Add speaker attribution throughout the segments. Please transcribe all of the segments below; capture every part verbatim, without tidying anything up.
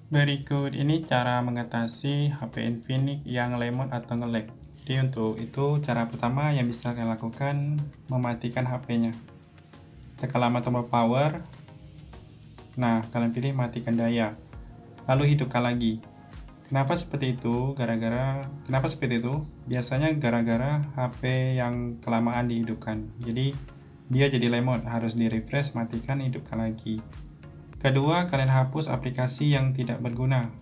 Speaker 1: Berikut ini cara mengatasi H P Infinix yang lemot atau nge-lag. Jadi untuk itu cara pertama yang bisa kalian lakukan, mematikan H P-nya. Tekan lama tombol power. Nah, kalian pilih matikan daya. Lalu hidupkan lagi. Kenapa seperti itu? Gara-gara kenapa seperti itu? Biasanya gara-gara H P yang kelamaan dihidupkan. Jadi dia jadi lemot, harus di-refresh, matikan, hidupkan lagi. Kedua, kalian hapus aplikasi yang tidak berguna.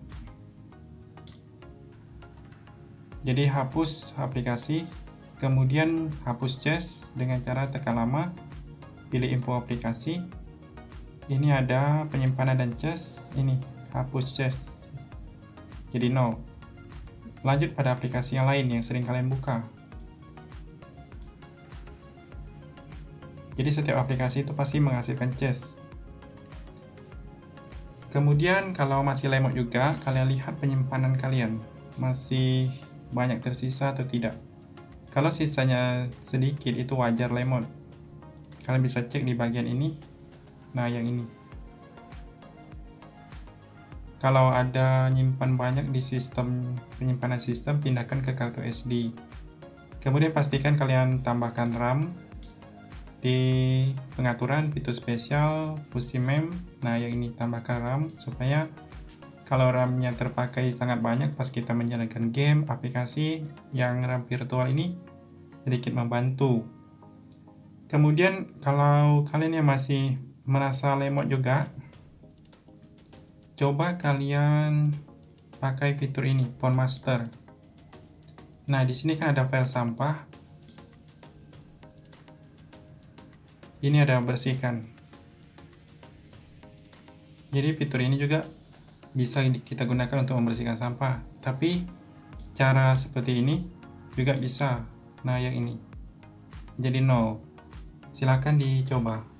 Speaker 1: Jadi hapus aplikasi, kemudian hapus cache dengan cara tekan lama, pilih info aplikasi. Ini ada penyimpanan dan cache, ini hapus cache. Jadi nol. Lanjut pada aplikasi yang lain yang sering kalian buka. Jadi setiap aplikasi itu pasti menghasilkan cache. Kemudian kalau masih lemot juga, kalian lihat penyimpanan kalian masih banyak tersisa atau tidak. Kalau sisanya sedikit itu wajar lemot. Kalian bisa cek di bagian ini. Nah, yang ini. Kalau ada nyimpan banyak di sistem penyimpanan sistem, pindahkan ke kartu S D. Kemudian pastikan kalian tambahkan RAM. Di pengaturan fitur spesial push mem, nah yang ini tambahkan RAM supaya kalau RAM-nya terpakai sangat banyak pas kita menjalankan game, aplikasi yang RAM virtual ini sedikit membantu. Kemudian kalau kalian yang masih merasa lemot juga, coba kalian pakai fitur ini, Phone Master. Nah, di sini kan ada file sampah. Ini ada bersihkan. Jadi fitur ini juga bisa kita gunakan untuk membersihkan sampah. Tapi cara seperti ini juga bisa. Nah, yang ini. Jadi nol. Silakan dicoba.